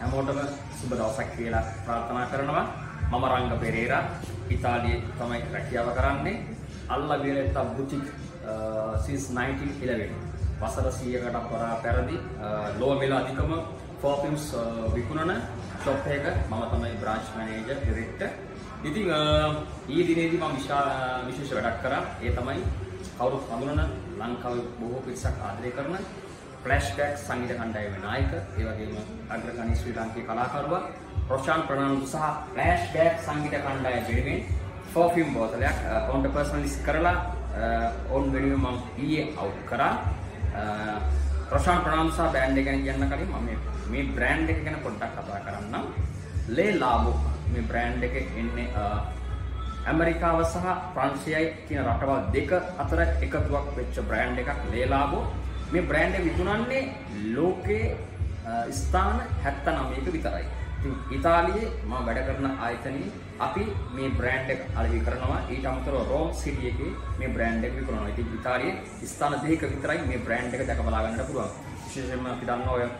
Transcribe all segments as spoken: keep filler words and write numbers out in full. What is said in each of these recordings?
හැමෝටම සුබ දවසක් කියලා ප්‍රාර්ථනා කරනවා. මම රංග පෙරේරා ඉතාලියේ තමයි රැකියාව කරන්නේ. අල්ලා වියලෙත්තා බුටික් since nineteen eleven. වසර සියයකට පරා පැරදි ලෝ මිල අධිකම perfumes විකුණන shop එක මම තමයි branch manager director. ඉතින් ඊ දිනේදී මම විශේෂ වැඩක් කරා. ඒ තමයි කවුරුත් හඳුනන ලංකාවේ බොහෝ පිරිසක් ආදරය කරන ෆ්ලෑෂ්බැක් සංගීත කණ්ඩායමේ නායක, ඒ වගේම අග්‍රගණ්‍ය ශ්‍රී ලාංකේය කලාකරුවා රොෂාන් ප්‍රනාන්දු සහ ෆ්ලෑෂ්බැක් සංගීත කණ්ඩායම වෙනුවෙන් perfume බෝතලයක් කවුන්ටර් පර්සනලයිස් කරලා ඔවුන් වෙනුවෙන් මම ඊයේ අවුට් කරා. රොෂාන් ප්‍රනාන්දු සහ බෑන්ඩ් එක ගැන කියන්න කලින් මම මේ බ්‍රෑන්ඩ් එක ගැන පොඩ්ඩක් කතා කරන්නම්. ලේ ලාබෝ මේ බ්‍රෑන්ඩ් එක එන්නේ ඇමරිකාව සහ ප්‍රංශයයි කියන රටවල් දෙක අතර එකතුවක් වෙච්ච බ්‍රෑන්ඩ් එකක් ලේ ලාබෝ. මේ බ්‍රෑන්ඩ් එක විකුණන්නේ ලෝකේ ස්ථාන හැත්තනවයක විතරයි. ඉතින් ඉතාලියේ මම වැඩ කරන ආයතනයේ අපි මේ බ්‍රෑන්ඩ් එක අලෙවි කරනවා. ඊට අමතරව රෝම් සිටි එකේ මේ බ්‍රෑන්ඩ් එක විකුණනවා. ඉතින් ඉතාලියේ ස්ථාන දෙකක විතරයි මේ බ්‍රෑන්ඩ් එක දැක බලා ගන්න පුළුවන්. විශේෂයෙන්ම අපි දන්නවා ඔය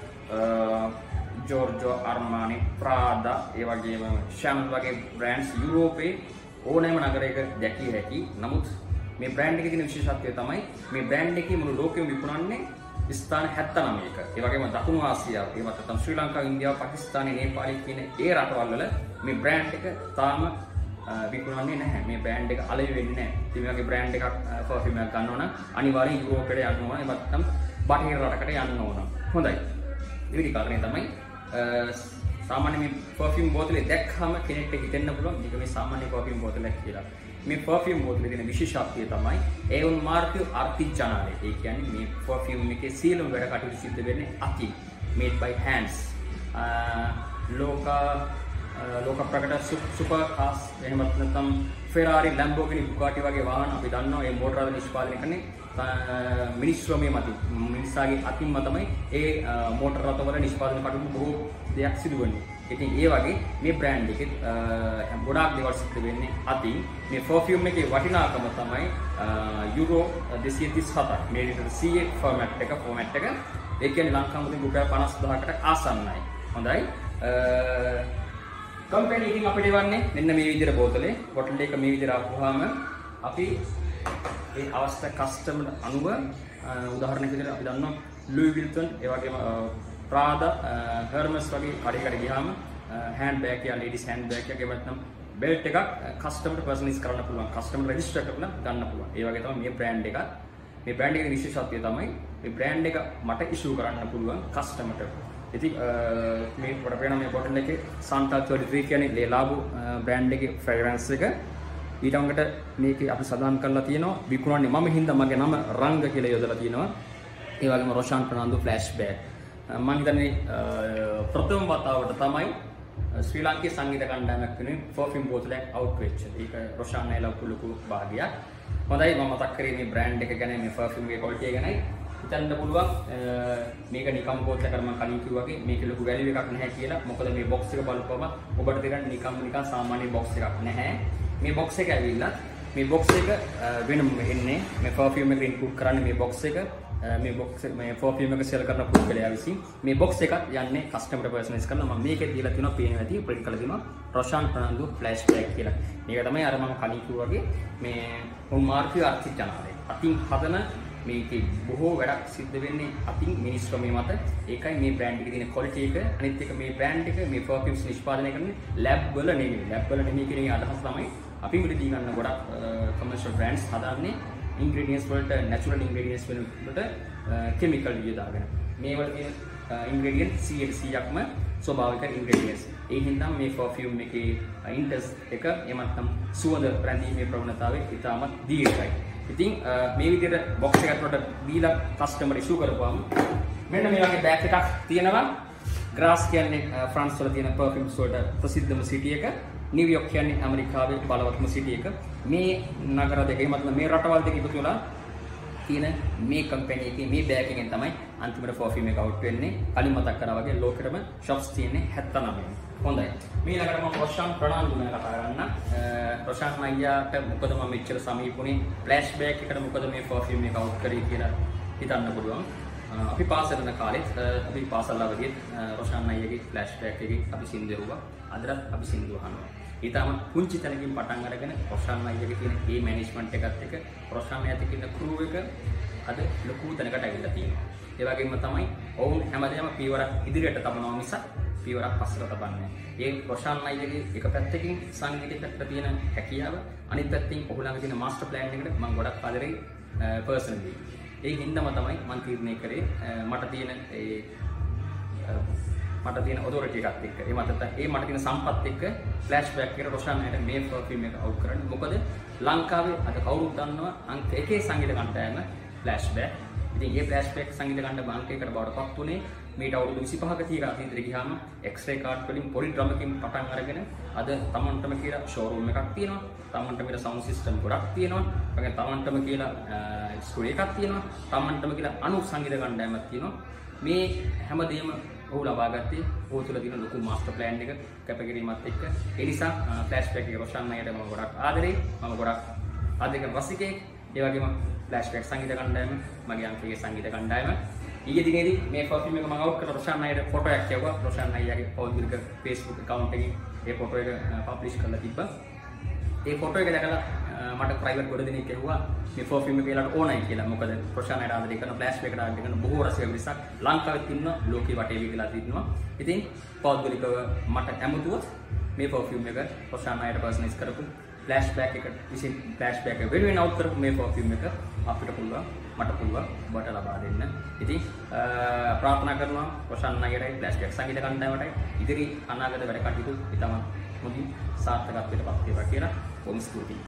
ජෝර්ජෝ අර්මානි, ප්‍රාදා, ඒ වගේම ෂැනල් වගේ බ්‍රෑන්ඩ්ස් යුරෝපයේ ඕනෑම නගරයක දැකිය හැකි. නමුත් මේ බ්‍රෑන්ඩ් එකේ තියෙන විශේෂත්වය තමයි මේ බ්‍රෑන්ඩ් එකේ මුළු ලෝකෙම විකුණන්නේ ස්ථාන හැත්තනවයක. ඒ වගේම දකුණු ආසියාව, ඒ වගේම තමයි ශ්‍රී ලංකාව, ඉන්දියාව, පාකිස්තානය, නේපාලය කියන ඒ රටවල් වල මේ බ්‍රෑන්ඩ් එක තාම විකුණන්නේ නැහැ. මේ බ්‍රෑන්ඩ් එක අලෙවි වෙන්නේ නැහැ. ඉතින් මේ වගේ බ්‍රෑන්ඩ් එකක් පර්ෆියුම් එකක් ගන්න ඕන අනිවාර්යෙන් යුරෝපයට යන්න ඕන. ඒ වගේම බටහිර රටකට යන්න ඕන. හොඳයි. ඊවිලි කාරණේ තමයි සාමාන්‍ය මේ perfume බෝතලේ දැක්කම කෙනෙක්ට හිතෙන්න පුළුවන් මේක මේ සාමාන්‍ය perfume බෝතලයක් කියලා. මේ perfume බෝතලේ තියෙන විශේෂත්වය තමයි ඒ උන් මාර්ගය අර්ථිචානලේ. ඒ කියන්නේ මේ perfume එකේ සියලුම වැඩ කටයුතු සිද්ධ වෙන්නේ අතින්. made by hands. ලෝක ලෝක ප්‍රකට සුපර් කාස් එහෙමත් නැත්නම් Ferrari, Lamborghini, Bugatti වගේ වාහන අපි දන්නවා මේ මෝටර රථ නිෂ්පාදනය කරන්නේ මිනිස්සුමේ මතින්. මිනිස්සාගේ අතින්ම තමයි ඒ මෝටර රථවල නිෂ්පාදන කටයුතු බොහෝ දෙයක් සිදු වෙන්නේ. ඉතින් ඒ වගේ මේ බ්‍රෑන්ඩ් එකේ ගොඩාක් දේවල් සිද්ධ වෙන්නේ අතින්. මේ perfume එකේ වටිනාකම තමයි යුරෝ දෙසිය තිස් හතක්. මේ විතර සී ඒ ෆෝමැට් එක ෆෝමැට් එක. ඒ කියන්නේ ලංකාවේ රුපියල් පනස් දහසකට ආසන්නයි. හොඳයි. කම්පැනි එකකින් අපිට එවන්නේ මෙන්න මේ විදිහට බෝතලේ. බොටල් එක මේ විදිහට ආපුවාම අපි ඒ අවශ්‍ය කස්ටමර්ට අනුව උදාහරණයක් විදිහට අපි දන්නවා ලුයි විල්ටන්, ඒ වගේම ප්‍රාදා, හර්මස් වගේ කඩේකට ගියාම හෑන්ඩ් බෑග් එක, ලේඩිස් හෑන්ඩ් බෑග් එකක්, එහෙම නැත්නම් බෙල්ට් එකක් කස්ටමර්ට පර්සනලයිස් කරන්න පුළුවන්. කස්ටමර් රෙජිස්ටර් කරලා ගන්න පුළුවන්. ඒ වගේ තමයි මේ බ්‍රෑන්ඩ් එක. මේ බ්‍රෑන්ඩ් එකේ විශේෂත්වය තමයි මේ බ්‍රෑන්ඩ් එක මට ඉෂුව කරන්න පුළුවන් කස්ටමර්ට. ඉතින් මේ පොඩපේන මේ බොටල් එකේ Santa thirty-three කියන්නේ ලේ ලාබෝ බ්‍රෑන්ඩ් එකේ ෆ්‍රැග්‍රන්ස් එක. ඊට අංගට මේකේ අපි සඳහන් කරලා තියෙනවා විකුණන්නේ මම හින්දා මගේ නම රංග කියලා යොදලා තියෙනවා. ඒ වගේම රොෂාන් ප්‍රනාන්දු ෆ්ලෑෂ්බැක්. මම හිතන්නේ ප්‍රථම වතාවට තමයි ශ්‍රී ලාංකේය සංගීත කණ්ඩායමක් වෙනුවෙන් perfume බෝතලයක් අවුට් වෙච්ච. ඒක රොෂාන් නයිලා කුලුකු භාගයක්. හොඳයි, මම මතක් කරේ මේ බ්‍රෑන්ඩ් එක ගැන, මේ perfume එකේ quality එක ගැනයි. හිතන්න පුළුවන් මේක නිකම් බෝතලයක් මම කලින් කිව්වා වගේ මේක ලොකු වැලියු එකක් නැහැ කියලා. මොකද මේ box එක බලපුවම ඔබට තේරෙන්නේ නිකම් නිකම් සාමාන්‍ය box එකක් නැහැ. මේ box එක ඇවිල්ලා මේ box එක වෙනම එන්නේ මේ perfume එකට ඉන්පුට් කරන්නේ මේ box එක. මේ box මේ perfume එක sell කරන පුද්ගලයා විසින් මේ box එකත් යන්නේ customer personalize කරනවා. මම මේකේ දීලා තියෙනවා පේනවා ඇති print කරලා තියෙනවා රොෂාන් ප්‍රනාන්දු ෆ්ලෑෂ්බැක් කියලා. මේක තමයි අර මම කලින් කිව්වා වගේ මේ උන් මාර්ගය අර්ථිචානලේ. අතින් හදන මේකේ බොහෝ වැඩක් සිද්ධ වෙන්නේ අතින් මිනිස්සුමේ මත. ඒකයි මේ බ්‍රෑන්ඩ් එකේ තියෙන quality එක. අනිත් එක මේ බ්‍රෑන්ඩ් එක මේ perfumes නිෂ්පාදනය කරන්නේ lab වල නෙමෙයි. lab වල නෙමෙයි කියන එක අදහස් තමයි අපි මුලදී ගන්න ගොඩක් commercial brands හදාන්නේ ingredients වලට natural ingredients වලට chemical යොදාගෙන. මේ වල තියෙන ingredients සියයට සීයක්ම ස්වභාවික ingredients. ඒ හින්දා මේ perfume එකේ interest එක එමත් නම් සුවඳ රැඳීමේ ප්‍රවණතාවය ඉතාමත් දීර්ඝයි. ඉතින් මේ විදිහට box එකකට වලට දීලා customer issue කරපුවාම මෙන්න මේ වගේ bag එකක් තියෙනවා. Grass කියන්නේ France වල තියෙන perfumes වලට ප්‍රසිද්ධම city එක. New York කියන්නේ ඇමරිකාවේ බලවත්ම city එක. මේ නගර දෙකේ මතන මේ රටවල් දෙක එකතු වෙලා තියෙන මේ කම්පැනි එකේ මේ බෑග් එකෙන් තමයි අන්තිමට perfume එක අවුට් වෙන්නේ. කලින් මතක් කරා වගේ ලෝකෙටම shops තියෙන්නේ හැත්තනවය. හොඳයි. මේ ළඟට මම රොෂාන් ප්‍රනාන්දු ගැන කතා කරන්න. රොෂාන් අයියාට මොකද මම මෙච්චර සමීපුනේ ෆ්ලෑෂ්බැක් එකට මොකද මේ perfume එක අවුට් කරේ කියලා හිතන්න පුළුවන්. අපි පාසල් යන කාලෙත් අපි පාසල් අවදියේ රොෂාන් අයියගේ ෆ්ලෑෂ්බැක් එකේ අපි සින්දු එවුවා. අදටත් අපි සින්දු අහනවා. ඊටම පුංචි තැනකින් පටන් අරගෙන රොෂාන් අයියගේ තියෙන ඒ මැනේජ්මන්ට් එකත් එක්ක රොෂාන් අයියාට කියන ක්‍රූ එක අද ලොකු තැනකට ඇවිල්ලා තියෙනවා. ඒ වගේම තමයි ඔවුන් හැමදේම පියවරක් ඉදිරියට තබනවා මිසක් පියවරක් පස්සට තබන්නේ. ඒ රොෂාන් අයියගේ එක පැත්තකින් සංගීතය පැත්තට තියෙන හැකියාව අනිත් පැත්තෙන් ඔහු ළඟ තියෙන මාස්ටර් ප්ලෑන් එකට මම ගොඩක් ආදරෙයි පර්සනලි. ඒ හින්දාම තමයි මම තීරණය කරේ මට තියෙන ඒ මට තියෙන ඔතොරිටි එකත් එක්ක ඒ මට ඒ මට තියෙන සම්පත් එක්ක ෆ්ලෑෂ්බැක් එකට රොෂාන් අයියට මේ පර්ෆියුම් එක අවුට් කරන්න. මොකද ලංකාවේ අද කවුරුත් දන්නවා අංක එකේ සංගීත කණ්ඩායම ෆ්ලෑෂ්බැක්. ඉතින් මේ ෆ්ලෑෂ්බැක් සංගීත කණ්ඩායම අංක එකකට බවට පත් උනේ මේට අවුරුදු විසිපහක තියක අතීතෙට ගියාම එක්ස්රේ කාඩ් වලින් පොඩි ඩ්‍රම් එකකින් පටන් අරගෙන අද තමන්ටම කියලා ෂෝරූම් එකක් තියෙනවා. තමන්ටම කියලා සවුන්ඩ් සිස්ටම් ගොඩක් තියෙනවා. වගේ තමන්ටම කියලා ස්ටුඩියෝ එකක් තියෙනවා. තමන්ටම කියලා අනු සංගීත කණ්ඩායමක් තියෙනවා. මේ හැමදේම ඔහු ලබා ගත්තේ ඔහු තුළ තියෙන ලොකු මාස්ටර් ප්ලෑන් එක කැපකිරීමත් එක්ක. ඒ නිසා ෆ්ලෑෂ්බැක් එක රොෂාන් අයියට මම ගොඩක් ආදරෙයි. මම ගොඩක් ආදරේ රසිකයෙක්. ඒ වගේම ෆ්ලෑෂ්බැක් සංගීත කණ්ඩායම මගේ අංකයේ සංගීත කණ්ඩායම ඊයේ දිනේදී මේ පර්ෆියුම් එක මම අවුට් කරලා රොෂාන් අයියට ෆොටෝ එකක් යවුවා. රොෂාන් අයියාගේ පෞද්ගලික Facebook account එකකින් ඒ ෆොටෝ එක පබ්ලිෂ් කරලා තිබ්බා. ඒ ෆොටෝ එක දැකලා මට ප්‍රයිවට් ගොඩ දෙනෙක් ඇහුවා මේ පර්ෆියුම් එක කියලාට ඕනයි කියලා. මොකද රොෂාන් අයියට ආදරේ කරන ෆ්ලෑෂ්බැක් එකට ආදරේ කරන බොහෝ රසික මිනිස්සුක් ලංකාවේ ඉන්නවා, ලෝකේ වටේ විකලා තින්නවා. ඉතින් පෞද්ගලිකව මට ඇමතුවොත් මේ පර්ෆියුම් එක රොෂාන් අයියට පර්සනලයිස් කරපු ෆ්ලෑෂ්බැක් එක විසින් ෆ්ලෑෂ්බැක් එක වෙනුවෙන් අවුට් කරපු මේ පර්ෆියුම් එක අපිට පුළුවන් මට පුළුවන් ඔබට ලබා දෙන්න. ඉතින් ප්‍රාර්ථනා කරනවා රොෂාන් අයියටයි ෆ්ලෑෂ්බැක් සංගීත කණ්ඩායමටයි ඉදිරි අනාගත වැඩ කටයුතු ඉතම හොඳින් සාර්ථකත්වයට පත් වේවා කියලා. බොහොම ස්තුතියි.